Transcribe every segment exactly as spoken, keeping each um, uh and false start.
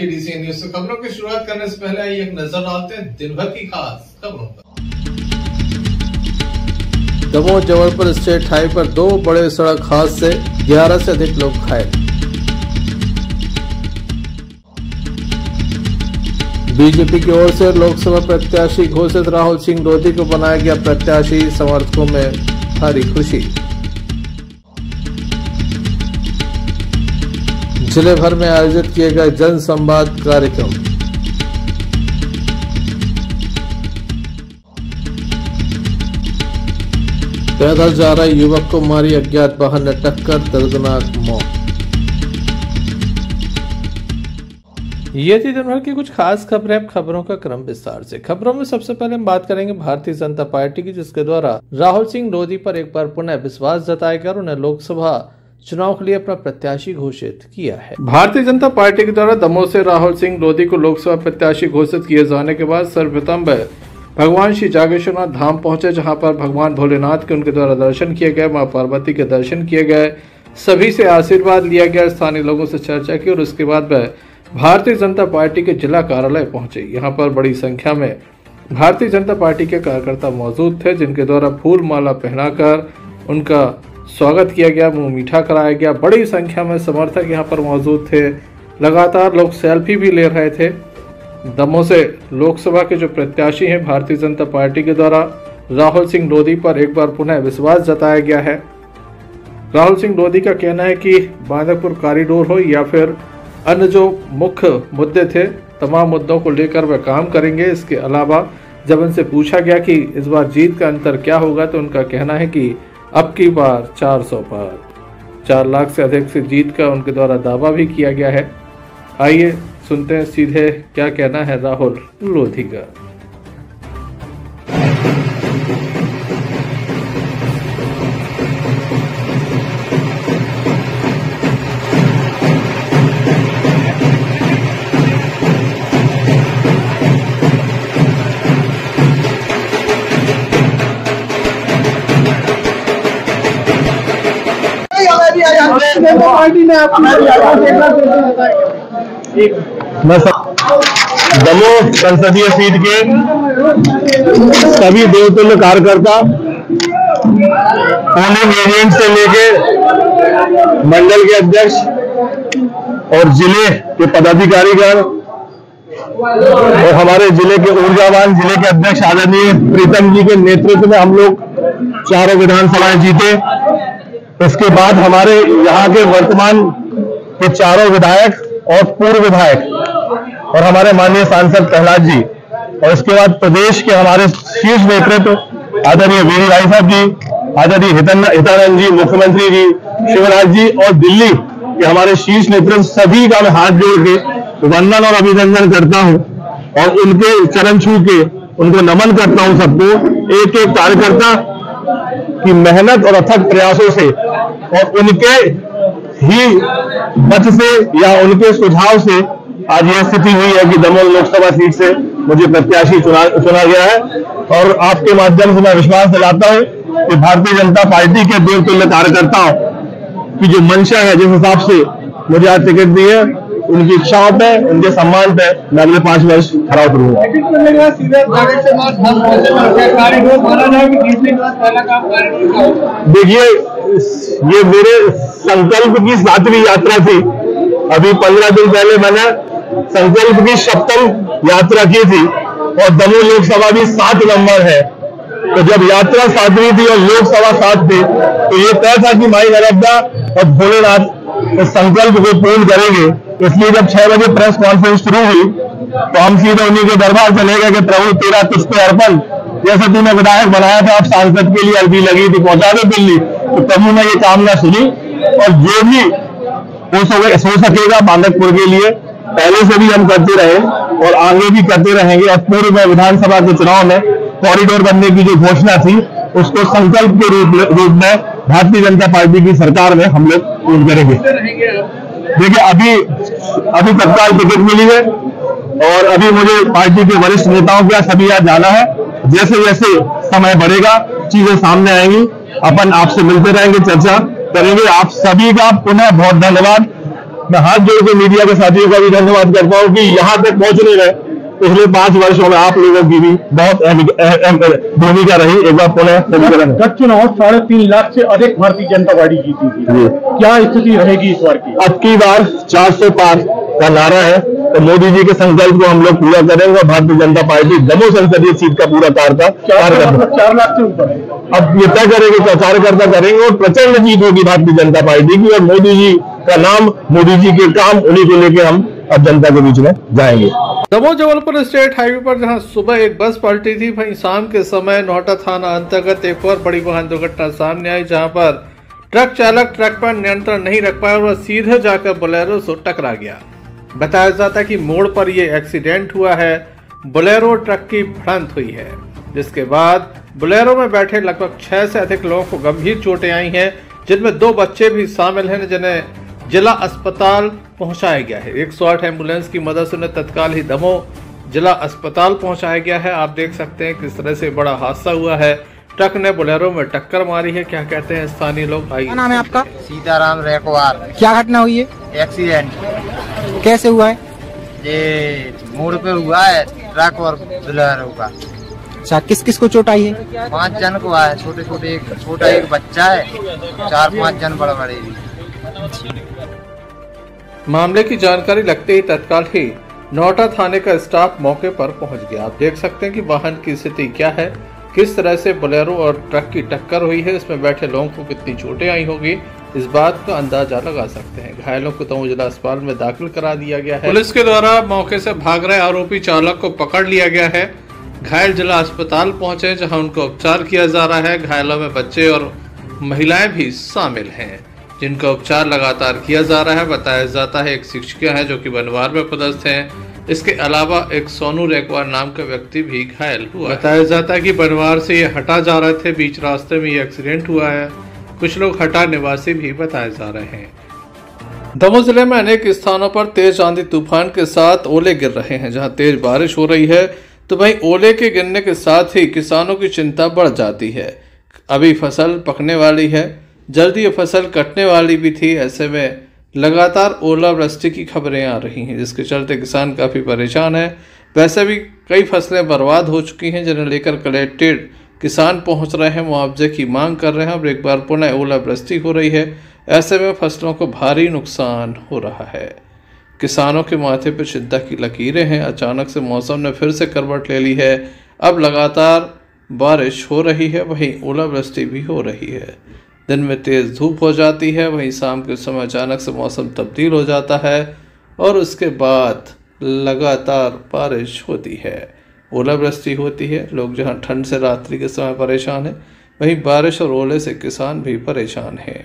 देखिए DC news से खबरों की शुरुआत करने से पहले आइए एक नजर डालते हैं दिन भर की खास खबरों पर। दमोह जबलपुर स्टेट हाईवे पर दो बड़े सड़क हादसे, ग्यारह से अधिक लोग घायल। बीजेपी की ओर से लोकसभा प्रत्याशी घोषित राहुल सिंह लोधी को बनाया गया प्रत्याशी, समर्थकों में भारी खुशी। जिले भर में आयोजित किए गए जन संवाद कार्यक्रम। पैदल जा रहे युवक को मारी अज्ञात वाहन ने टक्कर, दर्दनाक मौत। ये थी दिन भर की कुछ खास खबरें। अब खबरों का क्रम विस्तार से। खबरों में सबसे पहले हम बात करेंगे भारतीय जनता पार्टी की, जिसके द्वारा राहुल सिंह लोधी पर एक बार पुनः विश्वास जताया गया और उन्हें लोकसभा चुनाव के लिए अपना प्रत्याशी घोषित किया है। भारतीय जनता पार्टी के द्वारा दमोह से राहुल सिंह लोधी को लोकसभा प्रत्याशी घोषित किए जाने के बाद सर्वप्रथम वह भगवान श्री जागेश्वरनाथ धाम पहुंचे, जहां पर भगवान भोलेनाथ के उनके द्वारा दर्शन किए गए, मां पार्वती के दर्शन किए गए, सभी से आशीर्वाद लिया गया, स्थानीय लोगों से चर्चा की और उसके बाद वह भारतीय जनता पार्टी के जिला कार्यालय पहुंचे। यहाँ पर बड़ी संख्या में भारतीय जनता पार्टी के कार्यकर्ता मौजूद थे, जिनके द्वारा फूल माला पहनाकर उनका स्वागत किया गया, मुंह मीठा कराया गया। बड़ी संख्या में समर्थक यहाँ पर मौजूद थे। लगातार लोग सेल्फी भी ले रहे थे। दमोह से लोकसभा के जो प्रत्याशी हैं भारतीय जनता पार्टी के द्वारा राहुल सिंह लोधी पर एक बार पुनः विश्वास जताया गया है। राहुल सिंह लोधी का कहना है कि बांदकपुर कॉरिडोर हो या फिर अन्य जो मुख्य मुद्दे थे, तमाम मुद्दों को लेकर वह काम करेंगे। इसके अलावा जब उनसे पूछा गया कि इस बार जीत का अंतर क्या होगा, तो उनका कहना है कि अब की बार चार सौ पार, चार लाख से अधिक से जीत का उनके द्वारा दावा भी किया गया है। आइए सुनते हैं सीधे क्या कहना है राहुल लोधी का। पार्टी ने दमोह संसदीय सीट के सभी देवतुल्य कार्यकर्ता, पोलिंग एजेंट से लेके मंडल के अध्यक्ष और जिले के पदाधिकारीगण और हमारे जिले के ऊर्जावान जिले के अध्यक्ष आदरणीय प्रीतम जी के नेतृत्व में हम लोग चारों विधानसभाएं जीते। उसके बाद हमारे यहाँ के वर्तमान के चारों विधायक और पूर्व विधायक और हमारे माननीय सांसद प्रहलाद जी, और इसके बाद प्रदेश के हमारे शीर्ष नेतृत्व आदरणीय वीरी राय साहब जी, आदरणीय हितानंद जी, मुख्यमंत्री जी, शिवराज जी और दिल्ली के हमारे शीर्ष नेतृत्व, सभी का मैं हाथ जोड़ के वंदन और अभिनंदन करता हूं और उनके चरण छू के उनको नमन करता हूं। सबको, एक एक कार्यकर्ता की मेहनत और अथक प्रयासों से और उनके ही मत से या उनके सुझाव से आज यह स्थिति हुई है कि दमोह लोकसभा सीट से मुझे प्रत्याशी चुना चुना गया है। और आपके माध्यम से मैं विश्वास दिलाता हूं कि भारतीय जनता पार्टी के देवतुल्य कार्यकर्ताओं की जो मंशा है, जिस हिसाब से मुझे आज टिकट दी है, उनकी इच्छाओं पे, उनके सम्मान पे मैं अगले पांच वर्ष खड़ा उतरूंगा। देखिए, ये मेरे संकल्प की सातवीं यात्रा थी। अभी पंद्रह दिन पहले मैंने संकल्प की सप्तम यात्रा की थी और दमोह लोकसभा भी सात नंबर है। तो जब यात्रा सातवीं थी और लोकसभा सात थी, तो ये तय था कि माई नर्मदा और भोलेनाथ इस संकल्प को पूर्ण करेंगे। इसलिए जब छह बजे प्रेस कॉन्फ्रेंस शुरू हुई तो हम सीधे उन्हीं के दरबार चले गए कि प्रभु तेरा तुझ पे अर्पण, जैसे तूने विधायक बनाया था, अब सांसद के लिए अर्जी लगी थी, पहुंचा दे दिल्ली। तो प्रभु ने ये कामना सुनी और जो भी हो सकेगा बांदकपुर के लिए पहले से भी हम करते रहे और आगे भी करते रहेंगे। और पूर्व में विधानसभा के चुनाव में कॉरिडोर बनने की जो घोषणा थी, उसको संकल्प के रूप रूप में भारतीय जनता पार्टी की सरकार में हम लोग पूर्ण करेंगे। देखिए, अभी अभी तत्काल टिकट मिली है और अभी मुझे पार्टी के वरिष्ठ नेताओं के सभी यहाँ जाना है। जैसे जैसे समय बढ़ेगा चीजें सामने आएंगी, अपन आपसे मिलते रहेंगे, चर्चा करेंगे। आप सभी का पुनः बहुत धन्यवाद मैं हाथ जोड़ के मीडिया के साथियों का भी धन्यवाद करता हूँ कि यहाँ तक पहुंचने में पिछले पांच वर्षों में आप लोगों की भी बहुत अहम भूमिका रही। एक बार पुनः गत चुनाव साढ़े तीन लाख से अधिक भारतीय जनता पार्टी जीती थी, क्या स्थिति रहेगी इस बार की? अब की बार चार सौ पार का नारा है, तो मोदी जी के संकल्प को हम लोग पूरा करेंगे। भारतीय जनता पार्टी दमोह संसदीय सीट का पूरा कार्य चार लाख से ऊपर अब ये तय करेंगे, कार्यकर्ता करेंगे और प्रचंड जीत होगी भारतीय जनता पार्टी की। और मोदी जी का नाम, मोदी जी के काम, उन्हीं को लेके हम अब जनता के बीच में जाएंगे। दमोह जबलपुर स्टेट हाईवे पर जहां सुबह एक बस पलटी थी, वहीं शाम के समय नोहटा थाना अंतर्गत एक और बड़ी वाहन दुर्घटना सामने आई, जहां पर ट्रक चालक ट्रक पर नियंत्रण नहीं रख पाया और वह सीधे जाकर बोलेरो से टकरा गया। बताया जाता है कि मोड़ पर यह एक्सीडेंट हुआ है, बोलेरो ट्रक की भिड़ंत हुई है, जिसके बाद बोलेरो में बैठे लगभग छह से अधिक लोगों को गंभीर चोटें आई हैं, जिनमें दो बच्चे भी शामिल हैं, जिन्हें जिला अस्पताल पहुंचाया गया है। एक सौ आठ एम्बुलेंस की मदद से उन्हें तत्काल ही दमोह जिला अस्पताल पहुंचाया गया है। आप देख सकते हैं किस तरह से बड़ा हादसा हुआ है, ट्रक ने बोलेरो में टक्कर मारी है। क्या कहते हैं स्थानीय लोग? आइए। क्या नाम है आपका? सीताराम रेकवार। क्या घटना हुई है? एक्सीडेंट कैसे हुआ है? ये मोड़ पे हुआ है, ट्रक और बोलेरो का। अच्छा, किस किस को चोट आई है? पांच जन को आया, छोटे छोटे, एक छोटा एक बच्चा है, चार पांच जन बड़े बड़े भी। मामले की जानकारी लगते ही तत्काल ही नोहटा थाने का स्टाफ मौके पर पहुंच गया। आप देख सकते हैं कि वाहन की स्थिति क्या है, किस तरह से बोलेरो और ट्रक की टक्कर हुई है, इसमें बैठे लोगों को कितनी चोटें आई होगी, इस बात का अंदाजा लगा सकते हैं। घायलों को दमोह जिला अस्पताल में दाखिल करा दिया गया है। पुलिस के द्वारा मौके से भाग रहे आरोपी चालक को पकड़ लिया गया है। घायल जिला अस्पताल पहुंचे, जहां उनको उपचार किया जा रहा है। घायलों में बच्चे और महिलाएं भी शामिल हैं, जिनका उपचार लगातार किया जा रहा है। बताया जाता है एक शिक्षिका है जो कि बनवार में पदस्थ हैं। इसके अलावा एक सोनू रेकवार नाम का व्यक्ति भी घायल हुआ। बताया जाता है कि बनवार से ये हटा जा रहे थे, बीच रास्ते में ये एक्सीडेंट हुआ है। कुछ लोग हटा निवासी भी बताए जा रहे हैं। दमोह जिले में अनेक स्थानों पर तेज आंधी तूफान के साथ ओले गिर रहे हैं। जहां तेज बारिश हो रही है तो वहीं ओले के गिरने के साथ ही किसानों की चिंता बढ़ जाती है। अभी फसल पकने वाली है, जल्दी ये फसल कटने वाली भी थी। ऐसे में लगातार ओलावृष्टि की खबरें आ रही हैं, जिसके चलते किसान काफ़ी परेशान हैं। वैसे भी कई फसलें बर्बाद हो चुकी हैं, जिन्हें लेकर कलेक्टेड किसान पहुंच रहे हैं, मुआवजे की मांग कर रहे हैं। और एक बार पुनः ओलावृष्टि हो रही है, ऐसे में फसलों को भारी नुकसान हो रहा है। किसानों के माथे पर चिंता की लकीरें हैं। अचानक से मौसम ने फिर से करवट ले ली है। अब लगातार बारिश हो रही है, वहीं ओलावृष्टि भी हो रही है। दिन में तेज़ धूप हो जाती है, वहीं शाम के समय अचानक से मौसम तब्दील हो जाता है और उसके बाद लगातार बारिश होती है, ओलावृष्टि होती है। लोग जहां ठंड से रात्रि के समय परेशान हैं, वहीं बारिश और ओले से किसान भी परेशान हैं।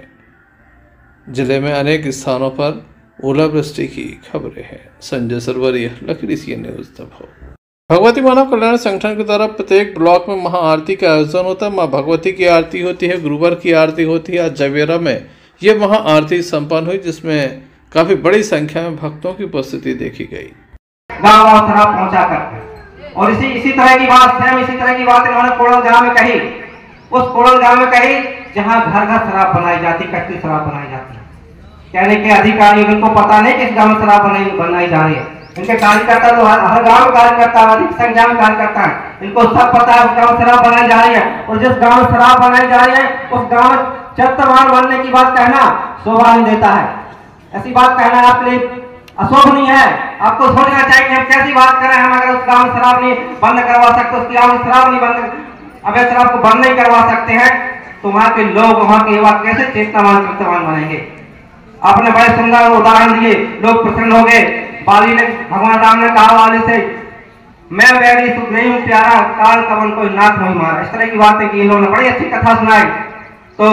जिले में अनेक स्थानों पर ओलावृष्टि की खबरें हैं। संजय सरवरिया, लखीरी सी न्यूज़ दमोह। भगवती मानव कल्याण संगठन के द्वारा प्रत्येक ब्लॉक में महाआरती का आयोजन होता है। माँ भगवती की आरती होती है, गुरुवार की आरती होती है। आज जवेरा में ये महाआरती संपन्न हुई, जिसमें काफी बड़ी संख्या में भक्तों की उपस्थिति देखी गई। गाँव गाँव शराब पहुँचा कर, और इसी इसी तरह की बात सेम इसी तरह की बात इन्होंने कोड़ल गाँव में कही। उस कोड़ल गाँव में कही जहाँ घर घर शराब बनाई जाती, कच्ची शराब बनाई जाती। कहने के अधिकारी, इनको पता नहीं किस गाँव में शराब बनाई बनाई जा रही है। इनके कार्यकर्ता तो हर, हर गांव में कार्यकर्ता, अधिक संख्या में कार्यकर्ता है। इनको सब पता है उस गांव में शराब बनाई जा रही है, और जिस गांव में शराब बनाई जा रही है उस गांव में चरित्रवान बनने की बात कहना शोभा नहीं देता है। ऐसी बात कहना आपके लिए अशोभनीय है। आपको सोचना चाहिए कि हम कैसी बात करें। हम अगर उस गांव में शराब नहीं बंद करवा सकते, उस गांव में शराब नहीं बंद, अवैध शराब को बंद नहीं करवा सकते हैं, तो वहाँ के लोग, वहाँ के युवा कैसे चेतनावान चरित्रवान बनेंगे। आपने बड़े सुंदर उदाहरण दिए, लोग प्रसन्न हो गए। बाली ने, भगवान राम ने कहा वाली से, मैं वैरी सुग्रीव प्यारा, काल कवन कोई नाथ नहीं मारा। इस तरह की बातें की इन्होंने, बड़ी अच्छी कथा सुनाई। तो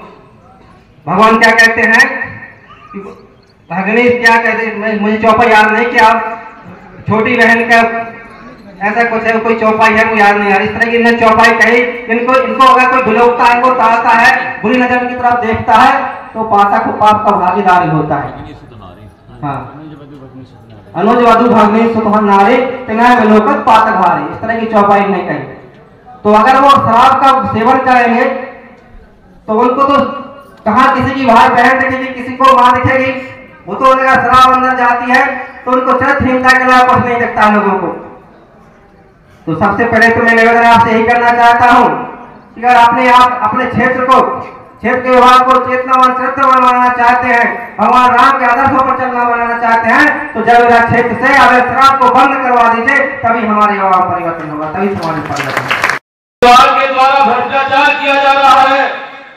भगवान क्या कहते हैं, भगनी क्या कहते हैं, मुझे चौपाई याद नहीं कि आप छोटी बहन का ऐसा कुछ है, कोई चौपाई है वो याद नहीं आ रही। इस तरह की इन्हें चौपाई कही। इनको इनको अगर कोई विलोकता है, इनको ताड़ता है, बुरी नजर की तरफ देखता है, तो पाता को पाप का भागीदारी होता है। हाँ, अनुज वधु भगनी सुतहन नारी तिनाय विलोकत पातक भारी। इस तरह की चौपाई नहीं कही। तो अगर वो शराब का सेवन करेंगे तो उनको तो कहाँ किसी की भाई बहन दिखेगी, किसी को माँ दिखेगी, वो तो अगर शराब अंदर जाती है तो उनको चरित्रहीनता के अलावा कुछ नहीं दिखता लोगों को। तो सबसे पहले तो मैं निवेदन आपसे यही करना चाहता हूँ कि अगर अपने आप अपने क्षेत्र को क्षेत्र के विभाग को चेतनावान चरित्रवान बनाना चाहते हैं, भगवान राम के आदर्शों पर चलना बनाना चाहते हैं, तो जब क्षेत्र से अगर शराब को बंद करवा दीजिए, तभी हमारे युवा परिवर्तन होगा, तभी समाज में परिवर्तन होगा। के द्वारा भ्रष्टाचार किया जा रहा है,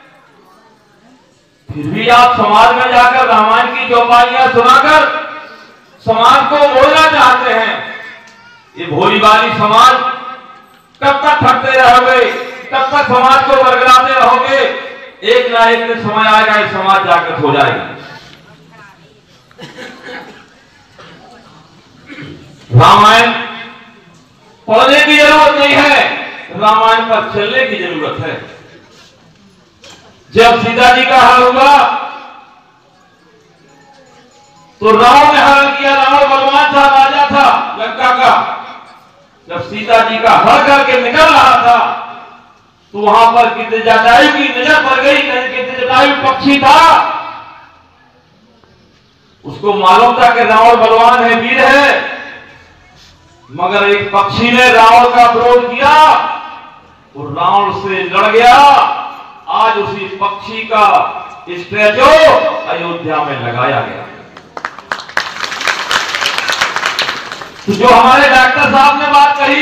फिर भी आप समाज में जाकर रामायण की चौपाइयां सुनाकर समाज को मोड़ना चाहते हैं। ये भोली भाली समाज कब तक ठगते रहोगे, कब तक समाज को बरगलाते रहोगे? एक ना एक दिन समय आएगा, ये समाज जागृत हो जाएगा। रामायण पढ़ने की जरूरत नहीं है, रामायण पर चलने की जरूरत है। जब सीता जी का हरण हुआ तो रावण ने हरण किया। रावण बलवान था, राजा था लंका का। जब सीता जी का हरण करके निकल रहा था तो वहां पर कितने जटायु की नजर पड़ गई। कितने जटायु पक्षी था, उसको मालूम था कि रावण बलवान है, वीर है, मगर एक पक्षी ने रावण का विरोध किया और रावण से लड़ गया। आज उसी पक्षी का स्टैचू अयोध्या में लगाया गया। तो जो हमारे डॉक्टर साहब ने बात कही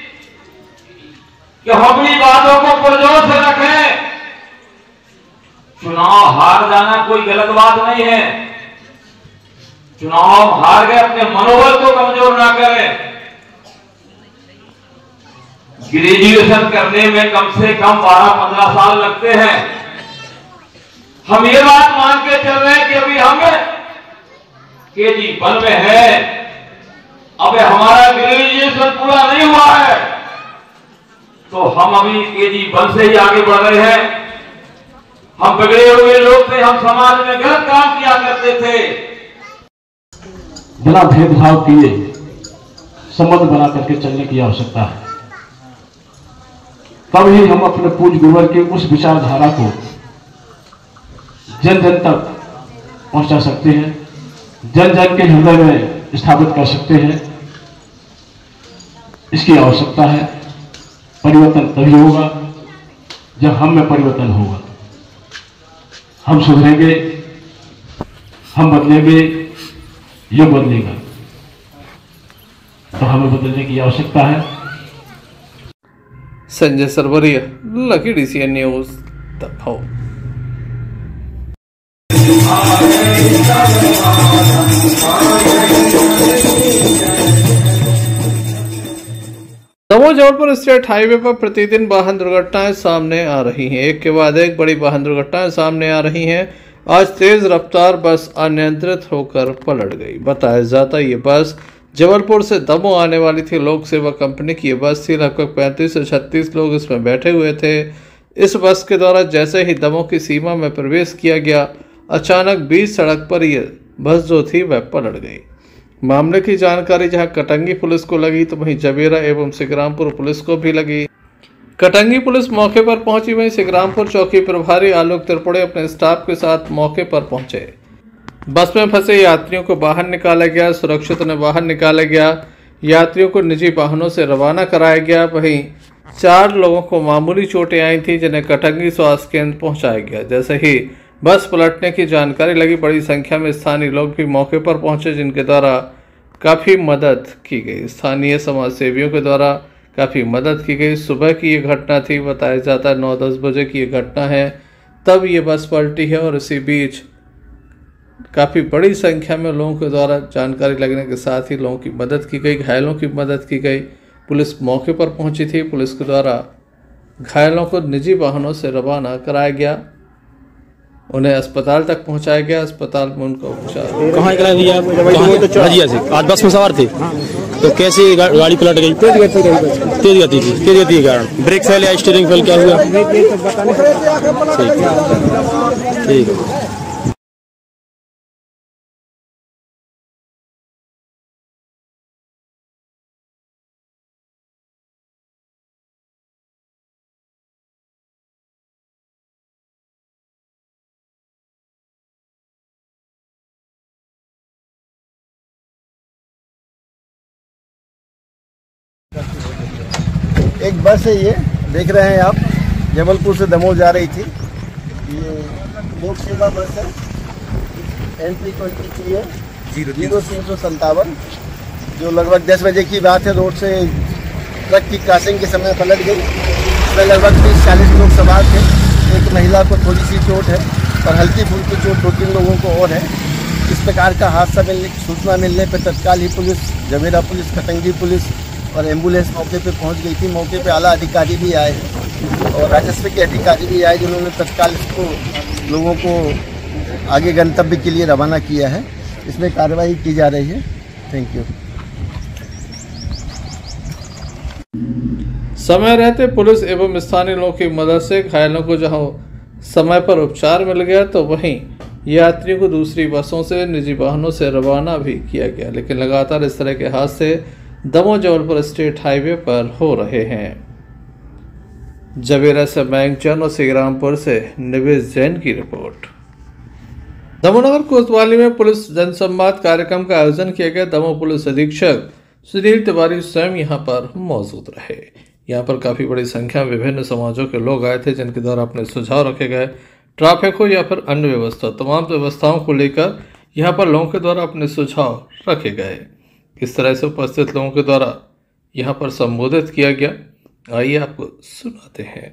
कि हम अपनी बातों को पुरजोर से रखें, चुनाव हार जाना कोई गलत बात नहीं है। चुनाव हार गए, अपने मनोबल को कमजोर ना करें। ग्रेजुएशन करने में कम से कम बारह पंद्रह साल लगते हैं। हम ये बात मान के चल रहे हैं कि अभी हम के जी वन में है, अब हमारा ग्रेजुएशन पूरा नहीं हुआ है, तो हम अभी के जी वन से ही आगे बढ़ रहे हैं। हम बिगड़े हुए लोग थे, हम समाज में गलत काम किया करते थे। बिना भेदभाव किए संबंध बना करके चलने की आवश्यकता है, तब ही हम अपने पूज्य गुरुवर के उस विचारधारा को जन जन तक पहुंचा सकते हैं, जन जन के हृदय में स्थापित कर सकते हैं। इसकी आवश्यकता है। परिवर्तन तभी होगा जब हम में परिवर्तन होगा। हम सुधरेंगे, हम बदलेंगे, युग बदलेगा, तो हमें बदलने की आवश्यकता है। Sanjay Sarwaria, lucky DCN news, Damoh. Damoh Jabalpur state highway पर प्रतिदिन वाहन दुर्घटनाएं सामने आ रही हैं। एक के बाद एक बड़ी वाहन दुर्घटनाएं सामने आ रही हैं। आज तेज रफ्तार बस अनियंत्रित होकर पलट गई। बताया जाता ये बस जबलपुर से दमोह आने वाली थी। लोक सेवा कंपनी की ये बस थी। लगभग पैंतीस से छत्तीस लोग इसमें बैठे हुए थे। इस बस के द्वारा जैसे ही दमोह की सीमा में प्रवेश किया गया, अचानक बीच सड़क पर यह बस जो थी वह पलट गई। मामले की जानकारी जहां कटंगी पुलिस को लगी तो वहीं जबेरा एवं सिकरामपुर पुलिस को भी लगी। कटंगी पुलिस मौके पर पहुंची, वहीं सिकरामपुर चौकी प्रभारी आलोक त्रिपुड़े अपने स्टाफ के साथ मौके पर पहुंचे। बस में फंसे यात्रियों को बाहर निकाला गया, सुरक्षित उन्हें बाहर निकाला गया। यात्रियों को निजी वाहनों से रवाना कराया गया। वहीं चार लोगों को मामूली चोटें आई थी, जिन्हें कटंगी स्वास्थ्य केंद्र पहुंचाया गया। जैसे ही बस पलटने की जानकारी लगी, बड़ी संख्या में स्थानीय लोग भी मौके पर पहुंचे, जिनके द्वारा काफ़ी मदद की गई। स्थानीय समाज सेवियों के द्वारा काफ़ी मदद की गई। सुबह की ये घटना थी। बताया जाता है नौ दस बजे की ये घटना है, तब ये बस पलटी है और इसी बीच काफ़ी बड़ी संख्या में लोगों के द्वारा जानकारी लगने के साथ ही लोगों की मदद की गई, घायलों की मदद की गई। पुलिस मौके पर पहुंची थी। पुलिस के द्वारा घायलों को निजी वाहनों से रवाना कराया गया, उन्हें अस्पताल तक पहुंचाया गया। अस्पताल में उनका उपचार। कहाँ निकला भैया? हजिया से। आज बस में सवार थे तो कैसे गा, गाड़ी पलट गई? तेज गति थी। तेज गति थी तेज गति के कारण ब्रेक फेल या स्टीयरिंग फेल क्या हुआ? ठीक है। एक बस है, ये देख रहे हैं आप, जबलपुर से दमोह जा रही थी। ये लोक सेवा बस है, एंट्री ट्वेंटी थ्री है, जीरो तीन सौ संतावन, जो लगभग दस बजे की बात है। रोड से ट्रक की क्रॉसिंग के समय पलट गई। इसमें लगभग तीस चालीस लोग सवार थे। एक महिला को थोड़ी सी चोट है और हल्की फुल्की चोट दो तीन लोगों को और है। इस प्रकार का हादसा मिलने की सूचना मिलने पर तत्काल ही police, Javera police, Khatangi police और एम्बुलेंस मौके पे पहुंच गई थी। मौके पे आला अधिकारी भी आए हैं और राजस्व के अधिकारी भी आए, जिन्होंने तत्काल इसको लोगों को आगे गंतव्य के लिए रवाना किया है। इसमें कार्रवाई की जा रही है। Thank you. समय रहते पुलिस एवं स्थानीय लोगों की मदद से घायलों को जहां समय पर उपचार मिल गया, तो वहीं यात्रियों को दूसरी बसों से, निजी वाहनों से रवाना भी किया गया। लेकिन लगातार इस तरह के हादसे दमोह जबलपुर स्टेट हाईवे पर हो रहे हैं। जवेरा से मयंक जैन और श्रीरामपुर से निवेश जैन की रिपोर्ट। दमोह नगर कोतवाली में पुलिस जनसंवाद कार्यक्रम का आयोजन किया गया। दमोह पुलिस अधीक्षक सुनील तिवारी स्वयं यहाँ पर मौजूद रहे। यहाँ पर काफी बड़ी संख्या में विभिन्न समाजों के लोग आए थे, जिनके द्वारा अपने सुझाव रखे गए। ट्रैफिक हो या फिर अन्य व्यवस्था, तमाम व्यवस्थाओं को लेकर यहाँ पर लोगों के द्वारा अपने सुझाव रखे गए। इस तरह से उपस्थित लोगों के द्वारा यहाँ पर संबोधित किया गया। आइए आपको सुनाते हैं।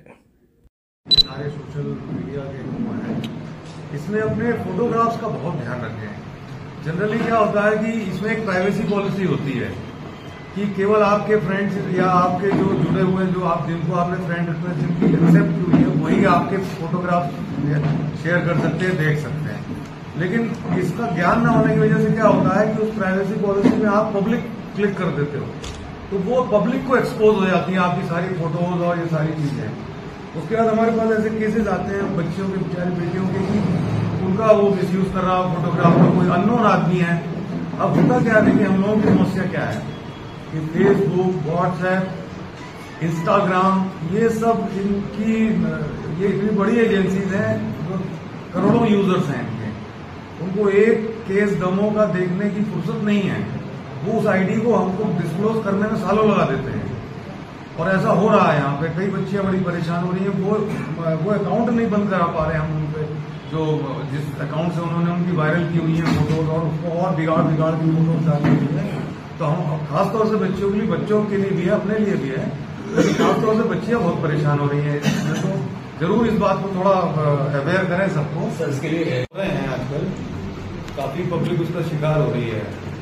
सारे सोशल मीडिया के हैं, इसमें अपने फोटोग्राफ्स का बहुत ध्यान रखें। जनरली क्या होता है कि इसमें एक प्राइवेसी पॉलिसी होती है कि केवल आपके फ्रेंड्स या आपके जो जुड़े हुए, जो आप जिनको आपने फ्रेंड रिक्वेस्ट जिनकी एक्सेप्ट हुई है, वही आपके फोटोग्राफ शेयर कर सकते हैं, देख सकते हैं। लेकिन इसका ज्ञान न होने की वजह से क्या होता है कि उस प्राइवेसी पॉलिसी में आप पब्लिक क्लिक कर देते हो, तो वो पब्लिक को एक्सपोज हो जाती है आपकी सारी फोटोज और ये सारी चीजें। उसके बाद हमारे पास ऐसे केसेस आते हैं बच्चियों के, बेचारी बेटियों के, कि उनका वो मिसयूज कर रहा हो फोटोग्राफ का, कोई अननोन आदमी है। अब होता क्या है कि हम लोगों की समस्या क्या है कि फेसबुक, व्हाट्सएप, इंस्टाग्राम, ये सब इनकी ये इतनी बड़ी एजेंसीज हैं, जो करोड़ों यूजर्स हैं इनके, उनको एक केस दमों का देखने की फुर्सत नहीं है। वो उस आईडी को हमको डिस्क्लोज करने में सालों लगा देते हैं और ऐसा हो रहा है। यहाँ पे कई बच्चियां बड़ी परेशान हो रही हैं। वो वो अकाउंट नहीं बंद करा पा रहे हैं हम उनपे, जो जिस अकाउंट से उन्होंने उनकी वायरल की हुई है फोटोज और उसको और बिगाड़ बिगाड़ की फोटोज डाली हुई है। तो हम खासतौर से बच्चों के लिए, बच्चों के लिए भी है, अपने लिए भी है, लेकिन खासतौर से बच्चियां बहुत परेशान हो रही है। तो जरूर इस बात को थोड़ा अवेयर करें सबको। सर इसके लिए हो रहे हैं आजकल काफी पब्लिक उसका शिकार हो रही है,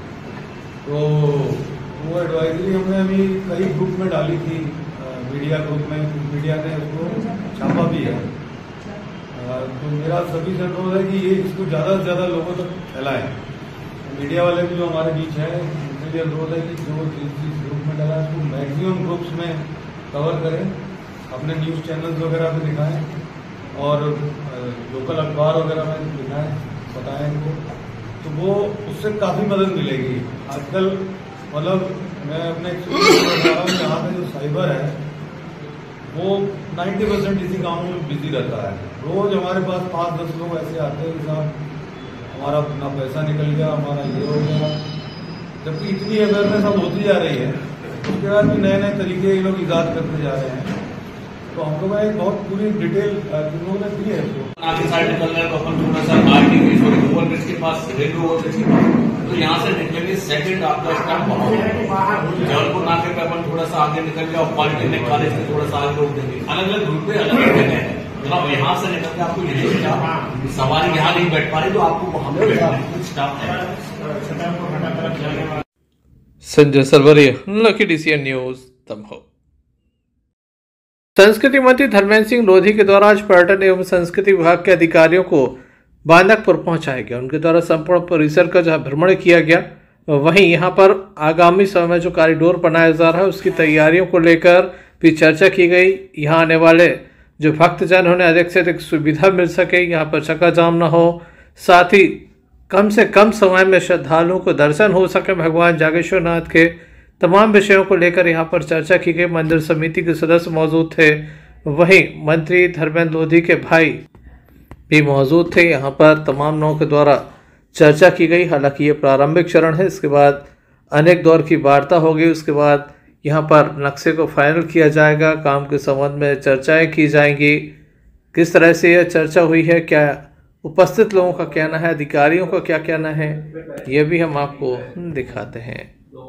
तो वो एडवाइजरी हमने अभी कई ग्रुप में डाली थी, मीडिया ग्रुप में, मीडिया ने उसको छापा भी है। तो मेरा सभी से अनुरोध है कि ये इसको ज्यादा से ज्यादा लोगों तक फैलाएं। मीडिया वाले भी जो हमारे बीच है, उनसे भी अनुरोध है कि जो जिस ग्रुप में डाला है उसको मैक्सिमम ग्रुप्स में कवर करें, अपने न्यूज चैनल्स वगैरह पे दिखाएं और लोकल अखबार वगैरह में दिखाएं, बताएं इनको, तो वो उससे काफी मदद मिलेगी। आजकल मतलब मैं अपने एक्सपीरियंस बता रहा हूँ, यहाँ पे जो साइबर है वो नब्बे परसेंट इसी कामों में बिजी रहता है। रोज हमारे पास पाँच दस लोग ऐसे आते हैं कि साहब हमारा अपना पैसा निकल गया, हमारा ये हो गया। जबकि इतनी अवेयरनेस अब होती जा रही है, उसके बाद भी नए नए तरीके ये लोग ईजाद करते जा रहे हैं। तो हम लोग एक बहुत पूरी डिटेल तुम लोगों ने दी है इसको। आगे साइड निकल रहा है तो अपन थोड़ा सा आरटी ब्रिज और ओवर ब्रिज के पास रेलवे ओवर ब्रिज के पास, तो यहाँ से निकलेंगे सेकंड आपका स्टॉप जबलपुर नाके पे अपन थोड़ा सा आगे निकल गया और पॉलिटेक्निक कॉलेज में थोड़ा सा आगे रोक देंगे। अलग अलग रूट पे अलग अलग जगह है, मतलब यहाँ से निकल के आपको यही मिला सवारी यहाँ नहीं बैठ पा रही तो आपको वहां पे बैठना स्टॉप है। Sanjay Sarwaria, lucky DCN news, Damoh. संस्कृति मंत्री धर्मेंद्र सिंह लोधी के द्वारा आज पर्यटन एवं संस्कृति विभाग के अधिकारियों को बांदकपुर पहुंचाया गया। उनके द्वारा संपूर्ण परिसर का जहां भ्रमण किया गया, वहीं यहां पर आगामी समय में जो कॉरिडोर बनाया जा रहा है उसकी तैयारियों को लेकर भी चर्चा की गई। यहाँ आने वाले जो भक्तजन उन्हें अधिक से अधिक सुविधा मिल सके, यहाँ पर चक्का जाम न हो, साथ ही कम से कम समय में श्रद्धालुओं को दर्शन हो सके। भगवान जागेश्वर नाथ के तमाम विषयों को लेकर यहाँ पर चर्चा की गई। मंदिर समिति के सदस्य मौजूद थे, वहीं मंत्री धर्मेंद्र लोधी के भाई भी मौजूद थे। यहाँ पर तमाम लोगों के द्वारा चर्चा की गई। हालांकि ये प्रारंभिक चरण है, इसके बाद अनेक दौर की वार्ता होगी। उसके बाद यहाँ पर नक्शे को फाइनल किया जाएगा। काम के संबंध में चर्चाएं की जाएंगी। किस तरह से यह चर्चा हुई है, क्या उपस्थित लोगों का कहना है, अधिकारियों का क्या कहना है, ये भी हम आपको दिखाते हैं।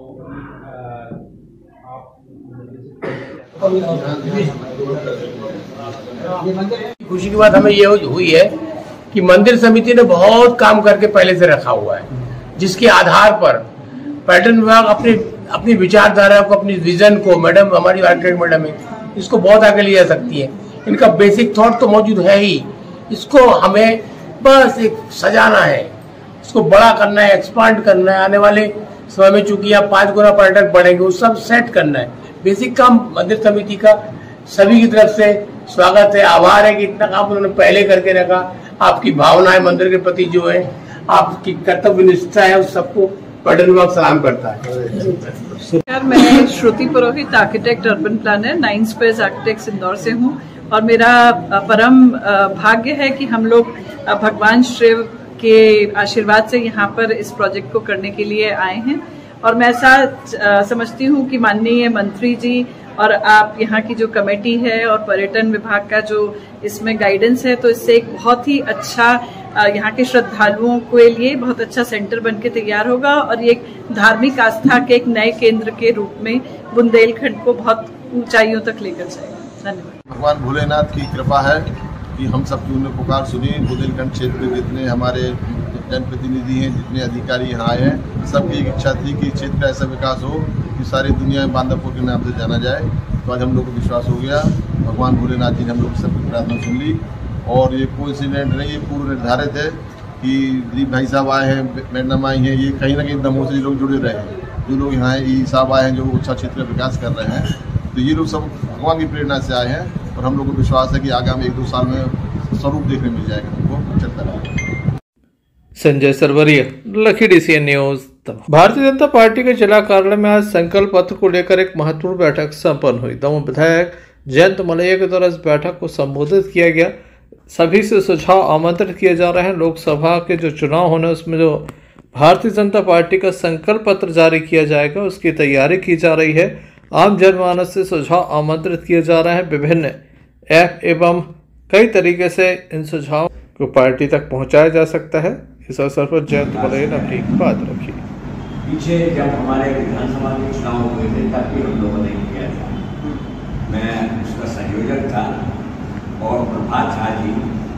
खुशी की बात हमें ये हुई है कि मंदिर समिति ने बहुत काम करके पहले से रखा हुआ है, जिसके आधार पर पर्यटन विभाग अपनी अपनी विचारधारा को, अपनी विजन को, मैडम हमारी आर्किटेक्ट मैडम है, इसको बहुत आगे ले जा सकती है। इनका बेसिक थॉट तो मौजूद है ही, इसको हमें बस एक सजाना है, इसको बड़ा करना है, एक्सपांड करना है। आने वाले समय में चूंकि यहाँ पांच गुना पर्यटक बढ़ेंगे, वो सब सेट करना है। बेसिक काम मंदिर समिति का सभी की तरफ से स्वागत है, आभार है कि इतना काम उन्होंने पहले करके रखा। आपकी भावनाएं मंदिर के प्रति जो है, आपकी कर्तव्य निष्ठा है, उस सबको पर्यटन विभाग सलाम करता है। मैं Shruti Purohit, architect, urban planner, nine space architects Indore से हूँ और मेरा परम भाग्य है कि हम लोग भगवान शिव के आशीर्वाद से यहाँ पर इस प्रोजेक्ट को करने के लिए आए हैं। और मैं ऐसा समझती हूँ कि माननीय मंत्री जी और आप यहाँ की जो कमेटी है और पर्यटन विभाग का जो इसमें गाइडेंस है, तो इससे एक बहुत ही अच्छा यहाँ के श्रद्धालुओं के लिए बहुत अच्छा सेंटर बनके तैयार होगा और ये एक धार्मिक आस्था के एक नए केंद्र के रूप में बुंदेलखंड को बहुत ऊंचाइयों तक लेकर जाएगा। धन्यवाद। भगवान भोलेनाथ की कृपा है कि हम सबकी उन्हें पुकार सुनी। बुंदेलखंड क्षेत्र में जितने हमारे जनप्रतिनिधि हैं, जितने अधिकारी यहाँ आए हैं, सबकी एक इच्छा थी कि क्षेत्र का ऐसा विकास हो कि सारी दुनिया में बांदापुर के नाम से जाना जाए। तो आज हम लोग को विश्वास हो गया, भगवान भोलेनाथ जी ने हम लोग सबकी प्रार्थना सुन ली और ये कोइंसिडेंट नहीं, ये पूर्व निर्धारित है कि दिलीप भाई साहब आए हैं, मैडम आई हैं, ये कहीं ना कहीं दमोह से लोग जुड़े रहे हैं। जो लोग यहाँ ई साहब आए हैं, जो अच्छा क्षेत्र का विकास कर रहे हैं, तो ये लोग सब भगवान की प्रेरणा से आए हैं और हम लोग को विश्वास है कि आगामी एक दो साल में स्वरूप देखने मिल जाएगा हमको। चलता Sanjay Sarwaria, lucky DCN news. Bharatiya Janata party के जिला कार्यालय में आज संकल्प पत्र को लेकर एक महत्वपूर्ण बैठक संपन्न हुई। दमोह विधायक जयंत मलैया के द्वारा इस बैठक को संबोधित किया गया। सभी से सुझाव आमंत्रित किए जा रहे हैं। लोकसभा के जो चुनाव होने उसमें जो भारतीय जनता पार्टी का संकल्प पत्र जारी किया जाएगा, उसकी तैयारी की जा रही है। आम जनमानस से सुझाव आमंत्रित किए जा रहे हैं। विभिन्न ऐप एवं कई तरीके से इन सुझाव को पार्टी तक पहुंचाया जा सकता है। इस अवसर पर जयंत मलैया ने अपनी बात रखी। पीछे जब हमारे विधानसभा के चुनाव हुए थे तब भी हम लोगों ने किया था, मैं उसका संयोजक था और प्रभात झा जी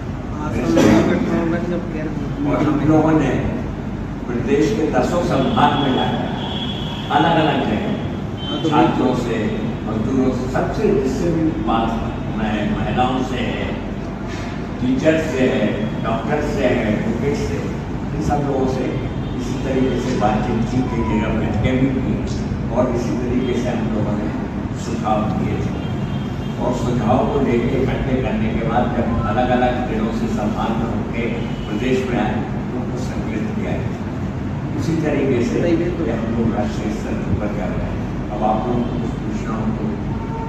और हम लोगों ने प्रदेश के दसों संभाग में लाया, अलग अलग जगह छात्रों से, मजदूरों से, सबसे जिससे भी बात महिलाओं से है, टीचर से है, डॉक्टर से है, एडवोकेट से, इन सब लोगों से इसी तरीके से बातचीत की कई जगह बैठकें भी की और इसी तरीके से हम लोगों ने सुझाव दिए थे। और सुझाव को लेकर इकट्ठे करने के बाद जब अलग अलग जिलों से संभाग में होकर प्रदेश में आए तो उनको संकलित किया गया। उसी तरीके से हम लोग राष्ट्रीय स्तर पर कर रहे हैं। अब आप लोगों को कुछ पूछना हो तो।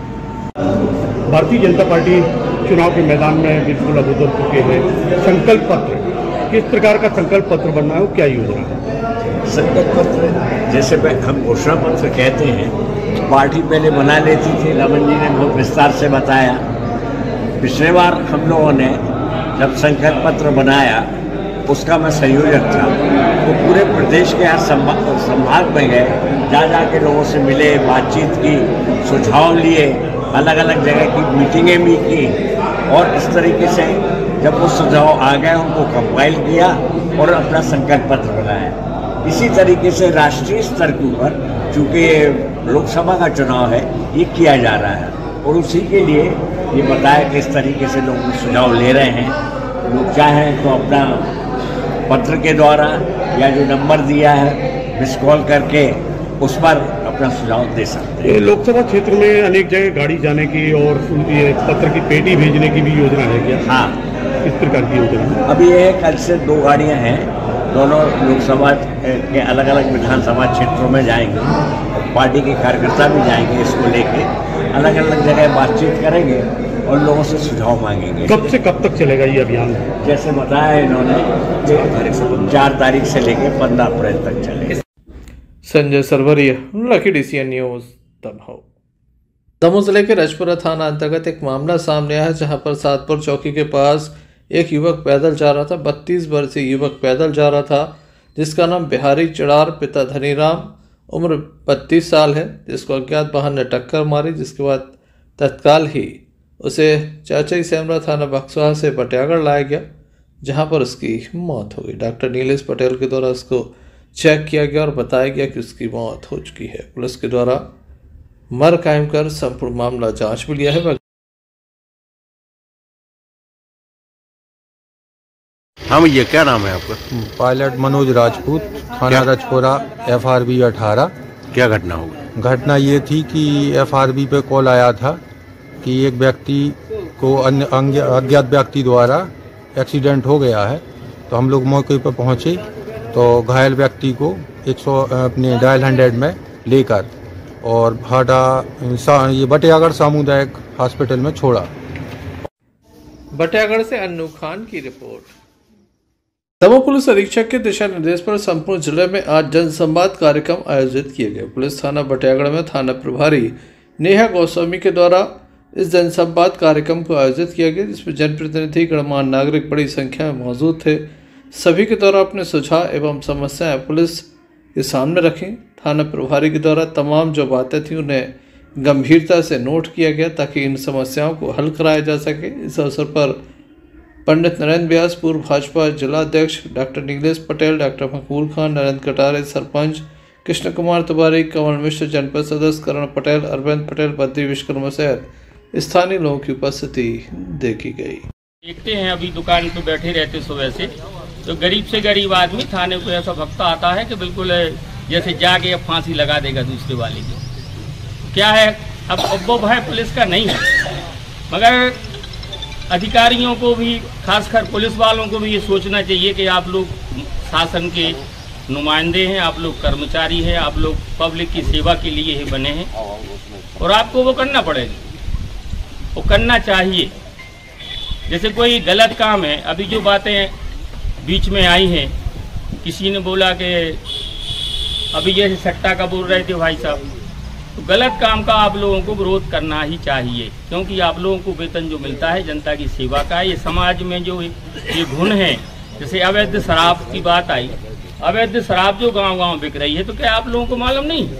भारतीय जनता पार्टी चुनाव के मैदान में बिल्कुल अब उतर चुके हैं। संकल्प पत्र किस प्रकार का संकल्प पत्र बनना है, वो क्या योजना है? संकल्प पत्र जैसे हम घोषणा पत्र कहते हैं, पार्टी पहले बना लेती थी, रमन जी ने बहुत विस्तार से बताया। पिछले बार हम लोगों ने जब संकल्प पत्र बनाया, उसका मैं संयोजक था, वो तो पूरे प्रदेश के हर संभाग में गए, जा जा के लोगों से मिले, बातचीत की, सुझाव लिए, अलग अलग जगह की मीटिंगें भी की और इस तरीके से जब वो सुझाव आ गए उनको कंपाइल किया और अपना संकल्प पत्र बनाया। इसी तरीके से राष्ट्रीय स्तर के ऊपर चूँकि लोकसभा का चुनाव है, ये किया जा रहा है और उसी के लिए ये बताया कि इस तरीके से लोग सुझाव ले रहे हैं। लोग चाहें तो अपना पत्र के द्वारा या जो नंबर दिया है मिस कॉल करके उस पर अपना सुझाव दे सकते हैं। लोकसभा क्षेत्र में अनेक जगह गाड़ी जाने की और ये पत्र की पेटी भेजने की भी योजना है क्या? हाँ, किस प्रकार की योजना? अभी ये कल से दो गाड़ियां हैं, दोनों लोकसभा के अलग अलग विधानसभा क्षेत्रों में जाएंगे और पार्टी के कार्यकर्ता भी जाएंगे, इसको लेके अलग अलग जगह बातचीत करेंगे और लोगों से सुझाव मांगेंगे। कब से कब तक चलेगा ये अभियान? जैसे बताया इन्होंने, चार तारीख से लेके पंद्रह अप्रैल तक चलेगा। Sanjay Sarwaria, lucky DCN news. Damoh Damoh जिले के रजपुरा थाना अंतर्गत एक मामला सामने आया है, जहां पर सातपुर चौकी के पास एक युवक पैदल जा रहा था। बत्तीस वर्षीय युवक पैदल जा रहा था, जिसका नाम बिहारी चिड़ार, पिता धनीराम, उम्र बत्तीस साल है, जिसको अज्ञात वाहन ने टक्कर मारी, जिसके बाद तत्काल ही उसे चाचई सेमरा थाना बक्सवा से बटियागढ़ लाया गया, जहां पर उसकी मौत हो गई। डॉक्टर नीलेश पटेल के द्वारा उसको चेक किया गया और बताया गया कि उसकी मौत हो चुकी है। पुलिस के द्वारा मर कायम कर संपूर्ण मामला जांच में लिया है। हाँ भैया, क्या नाम है आपका? पायलट मनोज राजपूत, थाना रजपुरा, एफ आर बी अठारह। क्या घटना हुई? घटना ये थी कि एफ आर बी पे कॉल आया था कि एक व्यक्ति को अन्य अज्ञात व्यक्ति द्वारा एक्सीडेंट हो गया है। तो हम लोग मौके पर पहुंचे तो घायल व्यक्ति को एक सौ अपने डायल हंड्रेड में लेकर और भाटा ये बटियागढ़ सामुदायिक हॉस्पिटल में छोड़ा। बटियागढ़ से अन्नू खान की रिपोर्ट। दमोह पुलिस अधीक्षक के दिशा निर्देश पर संपूर्ण जिले में आज जनसंवाद कार्यक्रम आयोजित किए गए। पुलिस थाना बटियागढ़ में थाना प्रभारी नेहा गोस्वामी के द्वारा इस जनसंवाद कार्यक्रम को आयोजित किया गया, जिसमें जनप्रतिनिधि, गणमान्य नागरिक बड़ी संख्या में मौजूद थे। सभी के द्वारा अपने सुझाव एवं समस्याएं पुलिस के सामने रखें। थाना प्रभारी के द्वारा तमाम जो बातें थी उन्हें गंभीरता से नोट किया गया, ताकि इन समस्याओं को हल कराया जा सके। इस अवसर पर पंडित नरेंद्र व्यास, पूर्व भाजपा जिला अध्यक्ष, डॉक्टर नीलेश पटेल, डॉक्टर मकबूल खान, नरेंद्र कटारे, सरपंच कृष्ण कुमार तिवारी, कमल मिश्र, जनपद सदस्य करण पटेल, अरविंद पटेल, बद्री विश्वकर्मा सहित स्थानीय लोगों की उपस्थिति देखी गई। देखते हैं, अभी दुकान पे बैठे रहते सुबह से, तो गरीब से गरीब आदमी थाने को ऐसा भक्ता आता है कि बिल्कुल जैसे जाके अब फांसी लगा देगा दूसरे वाले की। क्या है, अब अब है पुलिस का नहीं है, मगर अधिकारियों को भी, खासकर पुलिस वालों को भी ये सोचना चाहिए कि आप लोग शासन के नुमाइंदे हैं, आप लोग कर्मचारी हैं, आप लोग पब्लिक की सेवा के लिए ही बने हैं और आपको वो करना पड़ेगा, वो करना चाहिए। जैसे कोई गलत काम है, अभी जो बातें बीच में आई हैं, किसी ने बोला कि अभी जैसे सट्टा का बोल रहे थे भाई साहब, तो गलत काम का आप लोगों को विरोध करना ही चाहिए, क्योंकि आप लोगों को वेतन जो मिलता है जनता की सेवा का। ये समाज में जो ये गुण है, जैसे अवैध शराब की बात आई, अवैध शराब जो गांव गांव बिक रही है, तो क्या आप लोगों को मालूम नहीं?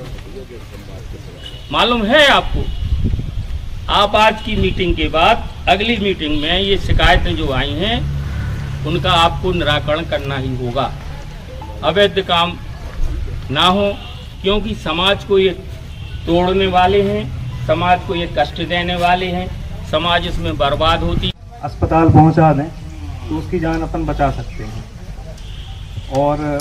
मालूम है आपको। आप आज की मीटिंग के बाद अगली मीटिंग में ये शिकायतें जो आई हैं उनका आपको निराकरण करना ही होगा। अवैध काम ना हो, क्योंकि समाज को ये तोड़ने वाले हैं, समाज को ये कष्ट देने वाले हैं, समाज इसमें बर्बाद होती। अस्पताल पहुंचा दें तो उसकी जान अपन बचा सकते हैं। और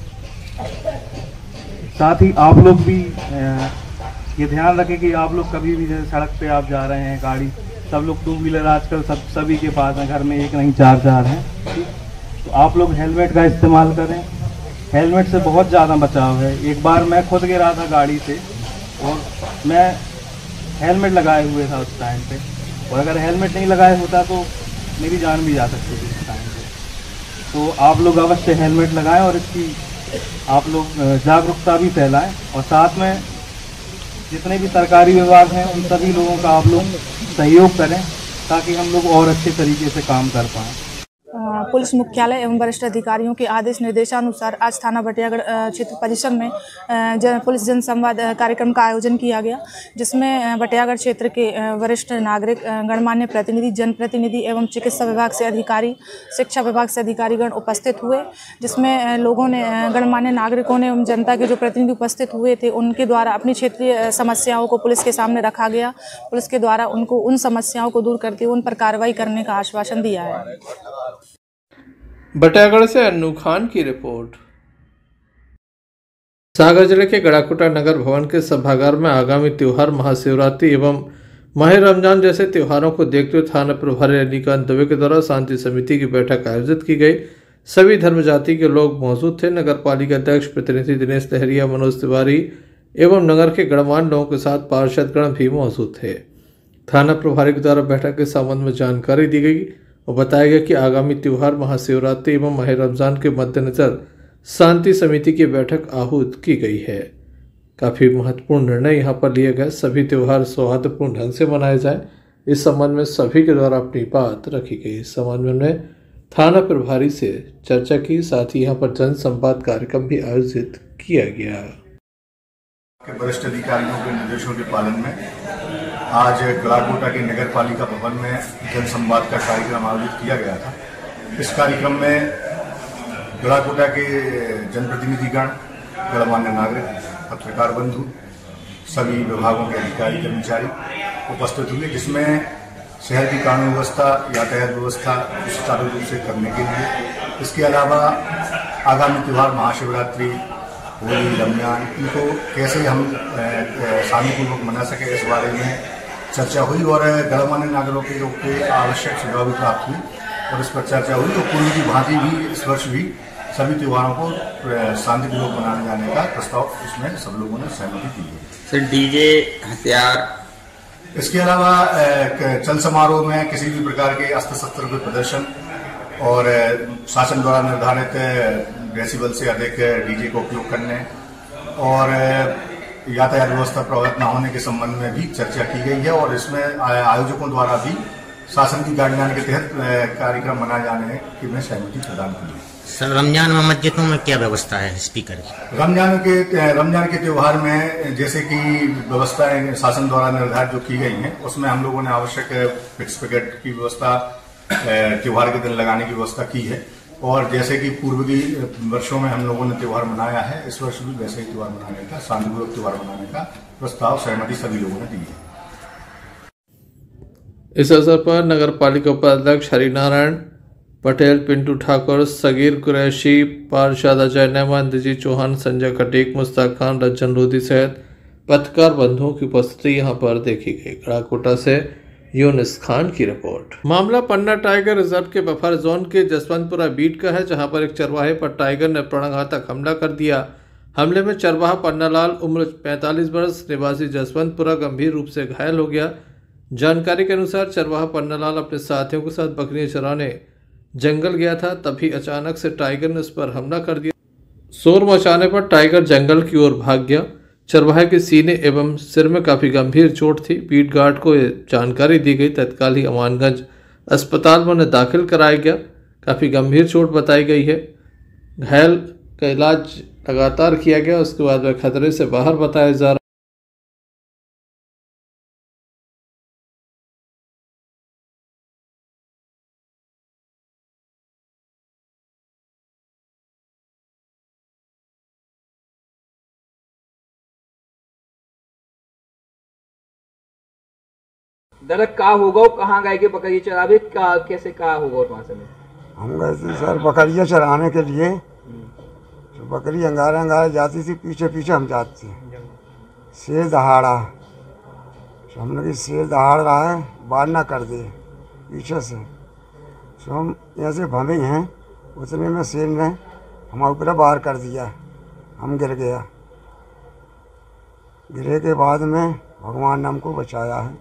साथ ही आप लोग भी ये ध्यान रखें कि आप लोग कभी भी जैसे सड़क पे आप जा रहे हैं, गाड़ी, सब लोग टू व्हीलर आजकल सब सभी के पास हैं, घर में एक नहीं चार चार हैं, तो आप लोग हेलमेट का इस्तेमाल करें। हेलमेट से बहुत ज़्यादा बचाव है। एक बार मैं खुद गिरा था गाड़ी से और मैं हेलमेट लगाए हुए था उस टाइम पे, और अगर हेलमेट नहीं लगाए होता तो मेरी जान भी जा सकती थी उस टाइम पे। तो आप लोग अवश्य हेलमेट लगाएं और इसकी आप लोग जागरूकता भी फैलाएं, और साथ में जितने भी सरकारी विभाग हैं उन सभी लोगों का आप लोग सहयोग करें, ताकि हम लोग और अच्छे तरीके से काम कर पाएँ। पुलिस मुख्यालय एवं वरिष्ठ अधिकारियों के आदेश निर्देशानुसार आज थाना बटियागढ़ क्षेत्र परिसर में जन पुलिस जनसंवाद कार्यक्रम का आयोजन किया गया, जिसमें बटियागढ़ क्षेत्र के वरिष्ठ नागरिक, गणमान्य प्रतिनिधि, जनप्रतिनिधि एवं चिकित्सा विभाग से अधिकारी, शिक्षा विभाग से अधिकारीगण उपस्थित हुए, जिसमें लोगों ने, गणमान्य नागरिकों ने एवं जनता के जो प्रतिनिधि उपस्थित हुए थे उनके द्वारा अपनी क्षेत्रीय समस्याओं को पुलिस के सामने रखा गया। पुलिस के द्वारा उनको उन समस्याओं को दूर करते हुए उन पर कार्रवाई करने का आश्वासन दिया है। बटियागढ़ से अन्नू खान की रिपोर्ट। सागर जिले के गड़ाकोटा नगर भवन के सभागार में आगामी त्योहार महाशिवरात्रि एवं माह रमजान जैसे त्योहारों को देखते हुए थाना प्रभारी रजनीकांत दुबे के द्वारा शांति समिति की बैठक आयोजित की गई। सभी धर्म जाति के लोग मौजूद थे। नगर पालिका अध्यक्ष प्रतिनिधि दिनेश लहरिया, मनोज तिवारी एवं नगर के गणमान्य लोगों के साथ पार्षदगण भी मौजूद थे। थाना प्रभारी के द्वारा बैठक के संबंध में जानकारी दी गई और बताया गया कि आगामी त्योहार महाशिवरात्रि एवं माह रमजान के मद्देनजर शांति समिति की बैठक आहूत की गई है। काफ़ी महत्वपूर्ण निर्णय यहाँ पर लिए गए। सभी त्यौहार सौहार्दपूर्ण ढंग से मनाए जाए, इस संबंध में सभी के द्वारा अपनी बात रखी गई। इस संबंध में उन्होंने थाना प्रभारी से चर्चा की, साथ ही यहाँ पर जन संवाद कार्यक्रम भी आयोजित किया गया। वरिष्ठ अधिकारियों के निर्देशों के पालन में आज गलाकोटा के नगर पालिका भवन में जन संवाद का कार्यक्रम आयोजित किया गया था। इस कार्यक्रम में गलाकोटा के जनप्रतिनिधिगण, गणमान्य नागरिक, पत्रकार बंधु, सभी विभागों के अधिकारी कर्मचारी उपस्थित हुए, जिसमें शहर की कानून व्यवस्था, यातायात व्यवस्था सुचारू रूप से करने के लिए, इसके अलावा आगामी त्यौहार महाशिवरात्रि, होली, रमजान, इनको कैसे हम शांतिपूर्वक मना सके, इस बारे में चर्चा हुई और गणमान्य नागरिकों के आवश्यक सुझाव भी प्राप्त हुई और इस पर चर्चा हुई। तो पूर्व की भांति भी इस वर्ष भी सभी त्योहारों को शांतिपूर्वक मनाने जाने का प्रस्ताव इसमें सब लोगों ने सहमति दी है। सर, डीजे, हथियार, इसके अलावा चल समारोह में किसी भी प्रकार के अस्त्र शस्त्र के प्रदर्शन और शासन द्वारा निर्धारित डेसिबल से अधिक डीजे का उपयोग करने और यातायात व्यवस्था प्रभावित न होने के संबंध में भी चर्चा की गई है और इसमें आयोजकों द्वारा भी शासन की गाइडलाइन के तहत कार्यक्रम मनाए जाने की में सहमति प्रदान की है। सर, रमजान में मस्जिदों में क्या व्यवस्था है स्पीकर की? रमजान के रमजान के त्योहार में जैसे कि व्यवस्थाएं शासन द्वारा निर्धारित जो की गई हैं, उसमें हम लोगों ने आवश्यक फिक्स पैकेट की व्यवस्था त्योहार के दिन लगाने की व्यवस्था की है और जैसे कि पूर्व की वर्षों में हम लोगों ने त्योहार मनाया है, इस वर्ष भी वैसे ही त्योहार मनाने का, शांतिपूर्वक त्योहार मनाने का प्रस्ताव सहमति सभी लोगों ने दी है। इस अवसर पर नगर पालिका उपाध्यक्ष हरिनारायण पटेल, पिंटू ठाकुर, सगीर कुरैशी, पार्षद अजय नैमा, इंद्रजीत चौहान, संजय खटीक, मुश्ताक खान, रंजन लोधी सहित पत्रकार बंधुओं की उपस्थिति यहाँ पर देखी गई। गलाकोटा से यूनिस खान की रिपोर्ट। मामला पन्ना टाइगर रिजर्व के बफर जोन के जसवंतपुरा बीट का है, जहाँ पर एक चरवाहे पर टाइगर ने प्राणघातक हमला कर दिया। हमले में चरवाहा पन्नालाल उम्र पैंतालीस वर्ष निवासी जसवंतपुरा गंभीर रूप से घायल हो गया। जानकारी के अनुसार चरवाहा पन्नालाल अपने साथियों के साथ बकरियां चराने जंगल गया था, तभी अचानक से टाइगर ने उस पर हमला कर दिया। शोर मचाने पर टाइगर जंगल की ओर भाग गया। चरवाहे के सीने एवं सिर में काफी गंभीर चोट थी। बीट गार्ड को जानकारी दी गई, तत्काल ही अमानगंज अस्पताल में उन्हें दाखिल कराया गया। काफी गंभीर चोट बताई गई है। घायल का इलाज लगातार किया गया, उसके बाद वह खतरे से बाहर बताया जा रहा। दरक का होगा, कहाँ गए के बकरियाँ चरावे, का कैसे का होगा वहाँ से? हम गए थे सर बकरियाँ चराने के लिए, तो बकरी अंगारे अंगारे जाती थी, पीछे पीछे हम जाते थे। शेर दहाड़ा, तो हमने कि शेर दहाड़ रहा है, बार ना कर दे पीछे से, तो हम ऐसे भमे हैं, उतने में शेर ने हमारे ऊपर बार कर दिया, हम गिर गया। गिरे के बाद में भगवान ने हमको बचाया है।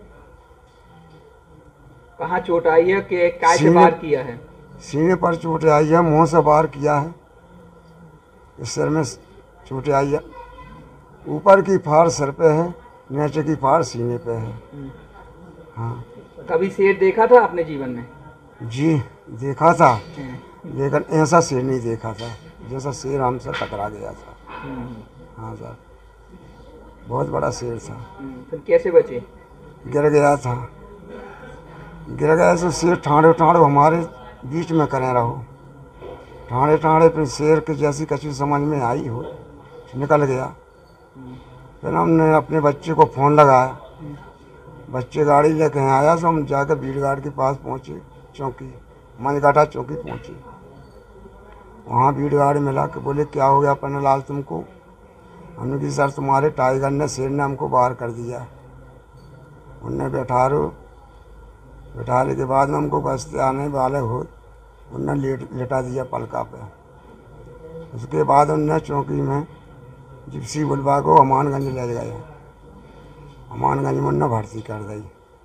कहाँ चोट आई है कि काय से वार किया है? सीने पर चोट आई है, मुंह से वार किया है, इस सिर में चोट आई है। ऊपर की फाड़ सर पे है, नीचे की फाड़ सीने पे है। हाँ। कभी शेर देखा था अपने जीवन में? जी देखा था, लेकिन ऐसा शेर नहीं देखा था जैसा शेर हमसे टकरा गया था। हाँ सर, बहुत बड़ा शेर था। फिर कैसे बचे? गिर गया था, गिर गया तो शेर ठाड़े ठाड़े हमारे बीच में करें रहो, ठाड़े ठाड़े फिर शेर के जैसी कछु समझ में आई हो, निकल गया। फिर हमने अपने बच्चे को फ़ोन लगाया, बच्चे गाड़ी लेके आया, तो हम जाकर भीड़ गार्ड के पास पहुँचे, चौकी मंझघाटा चौकी पहुँचे। वहाँ भीड़ गार्ड मिला के बोले क्या हो गया पन्नालाल तुमको? हमने कहा सर तुम्हारे टाइगर ने, शेर ने हमको बाहर कर दिया। उनने बैठा रो बैठाने के बाद में हमको बस्ते आने वाले हो, उनने लेट लेटा दिया पलका पे। उसके बाद उनने चौकी में जिप्सी बुलवा को अमानगंज ले गए, अमानगंज में उनने भर्ती कर दी।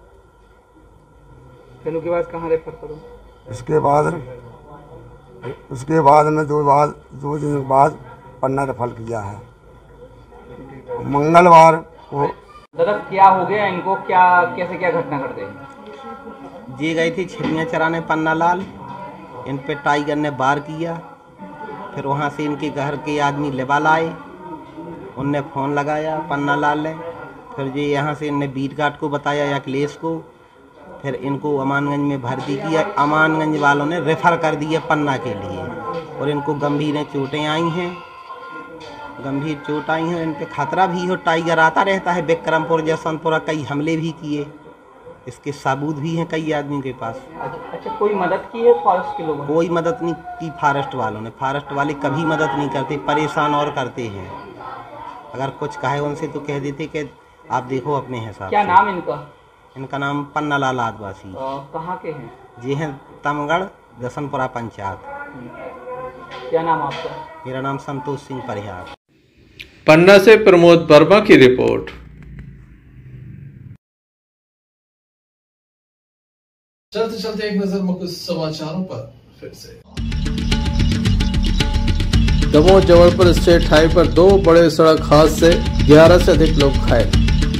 फिर उसके बाद कहाँ रेफर करूँ? उसके बाद उसके बाद में दो बाद दो दिन बाद पन्ना रेफर किया है। मंगलवार को। दादा क्या हो गया इनको, क्या कैसे क्या घटना घट गई? जी गई थी छिपियाँ चराने पन्नालाल, इन पे टाइगर ने वार किया। फिर वहाँ से इनके घर के आदमी लेवा लाए, उनने फ़ोन लगाया पन्नालाल ने। फिर जो यहाँ से इनने बीट गार्ड को बताया अखिलेश को। फिर इनको अमानगंज में भर्ती किया। अमानगंज वालों ने रेफ़र कर दिए पन्ना के लिए और इनको गंभीर चोटें आई हैं, गंभीर चोट आई हैं। इन पे खतरा भी हो, टाइगर आता रहता है विक्रमपुर जसवंतपुरा, कई हमले भी किए, इसके सबूत भी हैं कई आदमियों के पास। अच्छा, अच्छा कोई मदद की है फॉरेस्ट के लोगों ने? कोई मदद नहीं की फॉरेस्ट वालों ने। फॉरेस्ट वाले कभी मदद नहीं करते, परेशान और करते हैं। अगर कुछ कहे उनसे तो कह देते कि आप देखो अपने हिसाब। क्या नाम इनका? इनका नाम पन्नालाल आदिवासी। कहाँ के हैं? जी हैं तमगढ़ जसनपुरा पंचायत। क्या नाम आपका? मेरा नाम संतोष सिंह परिहार। पन्ना से प्रमोद वर्मा की रिपोर्ट। चलते चलते एक नजर मुख्य समाचारों पर फिर से। दमोह जबलपुर स्टेट हाईवे पर दो बड़े सड़क हादसे, ग्यारह से अधिक लोग घायल।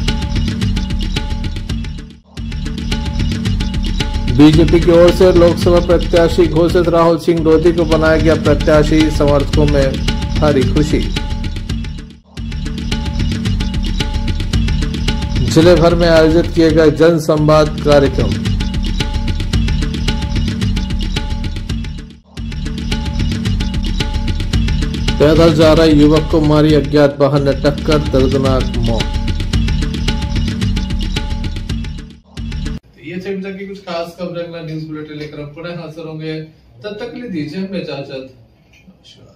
बीजेपी की ओर से लोकसभा प्रत्याशी घोषित राहुल सिंह लोधी को बनाया गया प्रत्याशी, समर्थकों में भारी खुशी। जिले भर में आयोजित किए गए जन संवाद कार्यक्रम। पैदल जा रहे युवक को मारी अज्ञात वाहन ने टक्कर, दर्दनाक मौत। ये थे अभी तक की कुछ खास खबरें। न्यूज बुलेटिन लेकर अब पुनः हाजिर होंगे, तब तक के लिए दीजिए हमें इजाजत। नमस्कार।